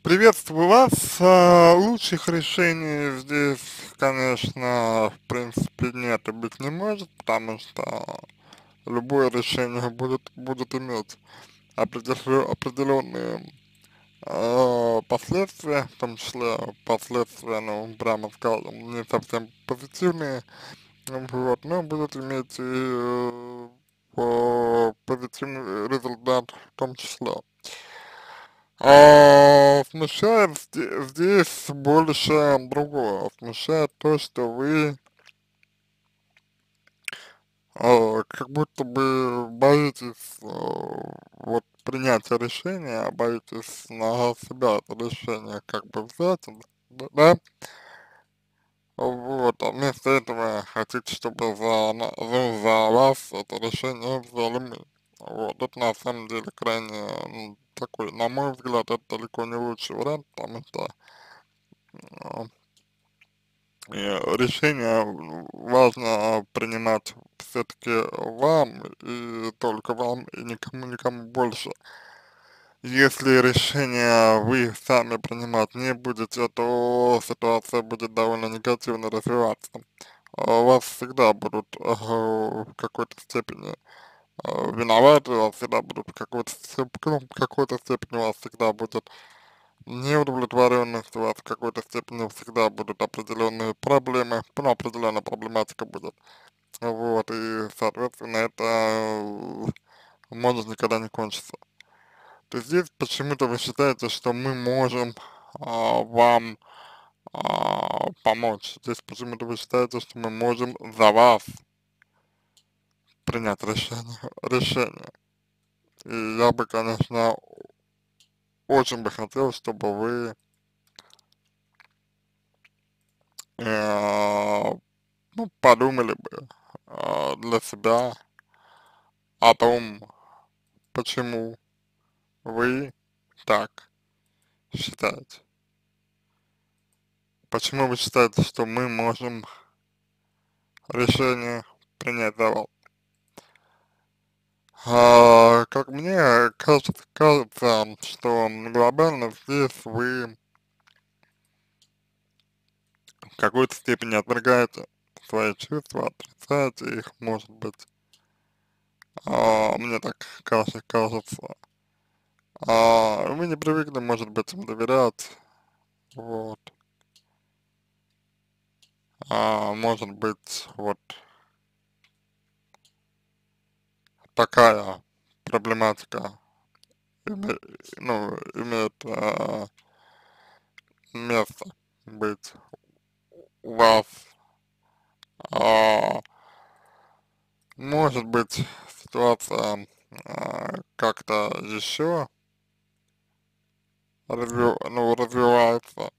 Приветствую вас. Лучших решений здесь, конечно, в принципе, нет и быть не может, потому что любое решение будет иметь определенные последствия, в том числе последствия, ну, прямо скажем, не совсем позитивные, вот, но будут иметь и позитивный результат в том числе. Смущает здесь больше другого. Смущает то, что вы как будто бы боитесь вот принятия решения, боитесь на себя это решение как бы взять, да? Вот, а вместо этого хотите, чтобы за вас это решение взяли мы. Вот, это на самом деле крайне, такой, на мой взгляд, это далеко не лучший вариант, потому что а, решение важно принимать все-таки вам и только вам и никому больше. Если решение вы сами принимать не будете, то ситуация будет довольно негативно развиваться. Вас всегда будут в какой-то степени виноваты, вас всегда будут в какой-то степени у вас всегда будет неудовлетворенность, у вас в какой-то степени всегда будут определенные проблемы, ну, определенная проблематика будет. Вот, и, соответственно, это может никогда не кончиться. То есть здесь почему-то вы считаете, что мы можем вам помочь. Здесь почему-то вы считаете, что мы можем за вас принять решение. И я бы, конечно, очень бы хотел, чтобы вы э, ну, подумали бы для себя о том, почему вы так считаете. Почему вы считаете, что мы можем решение принять за вас? Как мне кажется, что глобально здесь вы в какой-то степени отвергаете свои чувства, отрицаете их, может быть. Мне так кажется. Вы не привыкли, может быть, им доверять, вот. Может быть, вот такая проблематика име- ну, имеет место быть у вас. А, Может быть, ситуация как-то еще развивается,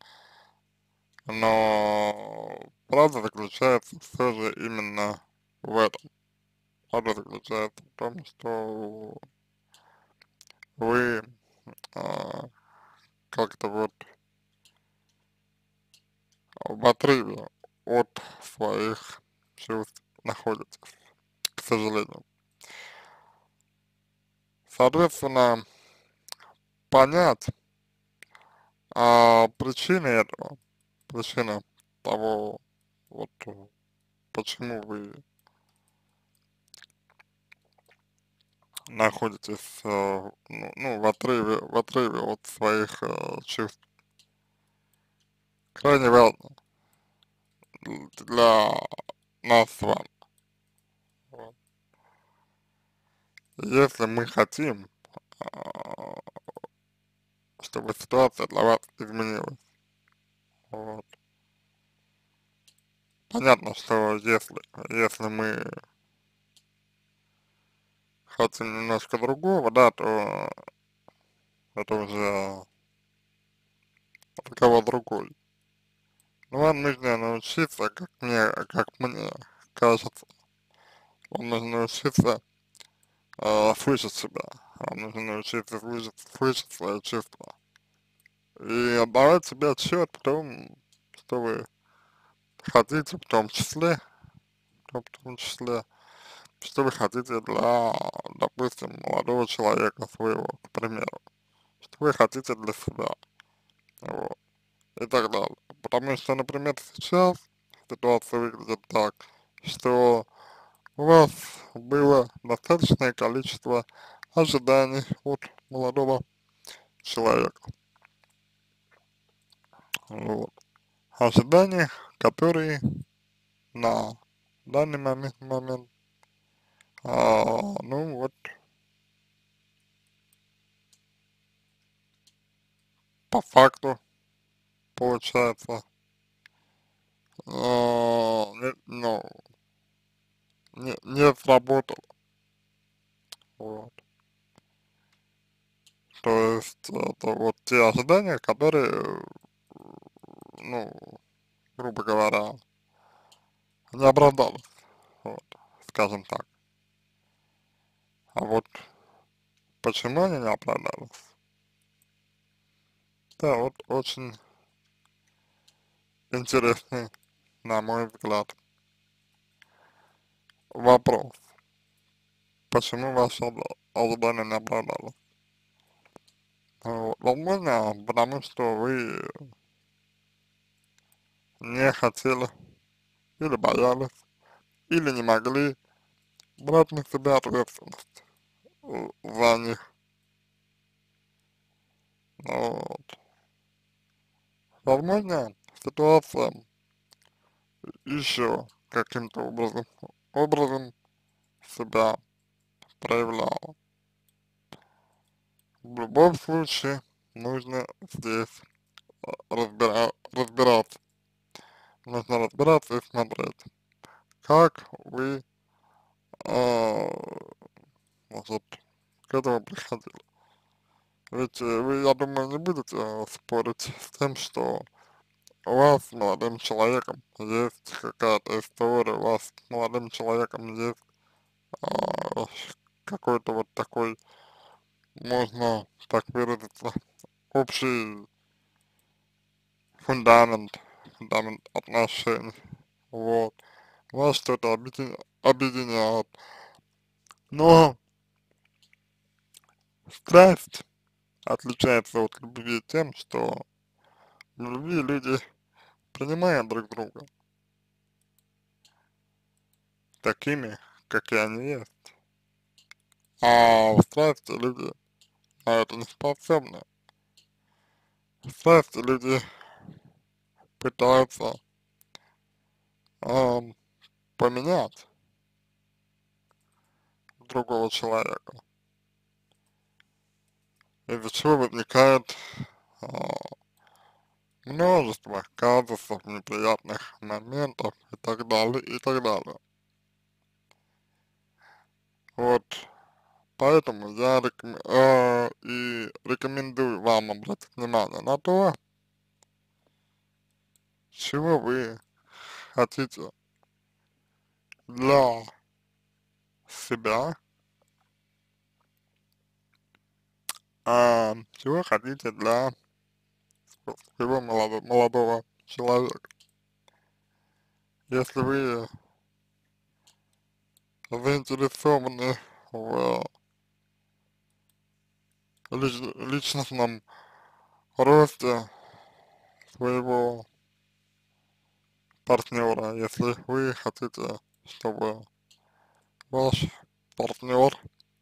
но правда заключается все же именно в этом. Правда заключается в том, что вы а, как-то вот в отрыве от своих чувств находитесь, к сожалению. Соответственно, понять причины этого, причины того, вот почему вы находитесь в отрыве от своих чувств. Крайне важно для нас с вами. Вот. Если мы хотим, а, чтобы ситуация для вас изменилась, вот. Понятно, что если мы хотим немножко другого, да, то это уже разговор другой. Но вам нужно научиться, как мне кажется, вам нужно научиться слышать себя, вам нужно научиться слышать свои чувства и отдавать себе отчет в том, что вы хотите, в том числе, что вы хотите для, допустим, молодого человека своего, к примеру, что вы хотите для себя. вот, и так далее. Потому что, например, сейчас ситуация выглядит так, что у вас было достаточное количество ожиданий от молодого человека. Вот. Ожидания, которые на данный момент, ну вот, по факту, получается, ну, не сработало. Вот. То есть это вот те ожидания, которые, ну, грубо говоря, не оправдались, вот, скажем так. А вот почему они не оправдались? Да, вот очень интересный, на мой взгляд, вопрос. Почему ваши ожидания не оправдались? Вот. Возможно, потому что вы не хотели, или боялись, или не могли брать на себя ответственность за них. Вот. Возможно, ситуация еще каким-то образом себя проявляла. В любом случае, нужно здесь разбираться. Нужно разбираться и смотреть, как вы, а, вот, к этому приходили. Ведь вы, я думаю, не будете спорить с тем, что у вас с молодым человеком есть какая-то история, у вас с молодым человеком есть а, какой-то вот такой, можно так выразиться, общий фундамент отношений. Вот. Вас что-то объединяет. Но страсть отличается от любви тем, что в любви люди принимают друг друга такими, какие они есть. А в страсти люди на это не способны. В страсти люди пытаются ам, поменять другого человека, из-за чего возникает а, множество казусов, неприятных моментов и так далее, и так далее. Вот, поэтому я и рекомендую вам обратить внимание на то, чего вы хотите для себя, чего хотите для своего молодого человека. Если вы заинтересованы в личностном росте своего партнера, если вы хотите, чтобы ваш партнер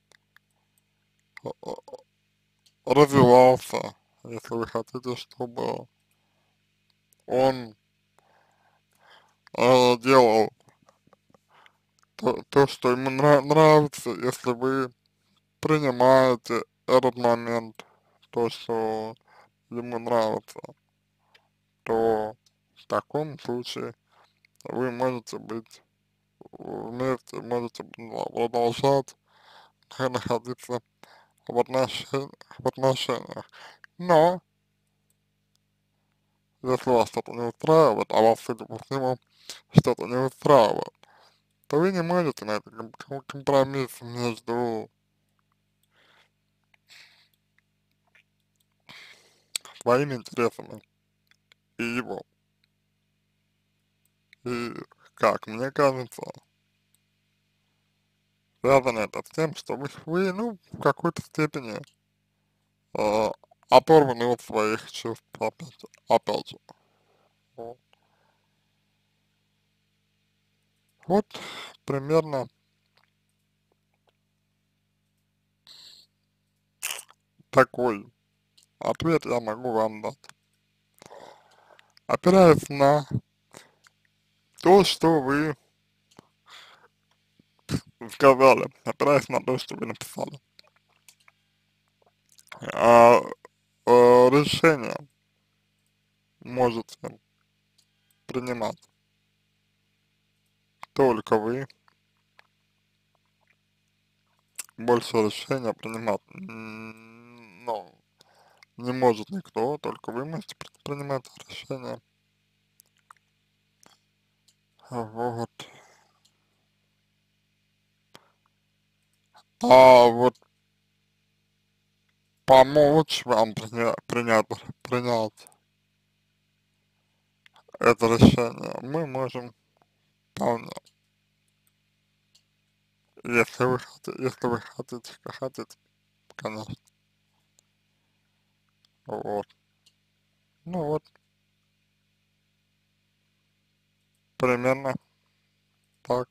развивался, если вы хотите, чтобы он делал то, что ему нравится, если вы принимаете этот момент, то, что ему нравится, то в таком случае вы можете быть вместе, можете продолжать находиться в отношениях. Но, если вас что-то не устраивает, а вас, судя по всему, что-то не устраивает, то вы не можете найти компромисс между своими интересами и его. И, как мне кажется, связано это с тем, что вы ну, в какой-то степени оторваны от своих чувств, опять же. Вот, вот примерно такой ответ я могу вам дать. Опираясь на то, что вы сказали, опираясь на то, что вы написали. А, решение можете принимать только вы, больше решения принимать, ну, не может никто, только вы можете принимать решения. Вот. А вот помочь вам принять это решение мы можем вполне, если вы хотите, конечно. Вот. Ну вот, примерно так.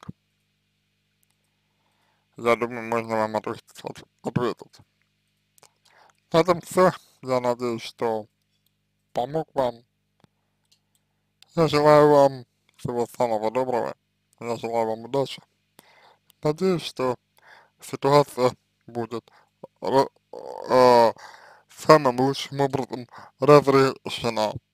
Я думаю, можно вам ответить. На этом все. Я надеюсь, что помог вам. Я желаю вам всего самого доброго. Я желаю вам удачи. Надеюсь, что ситуация будет ра- э, самым лучшим образом разрешена.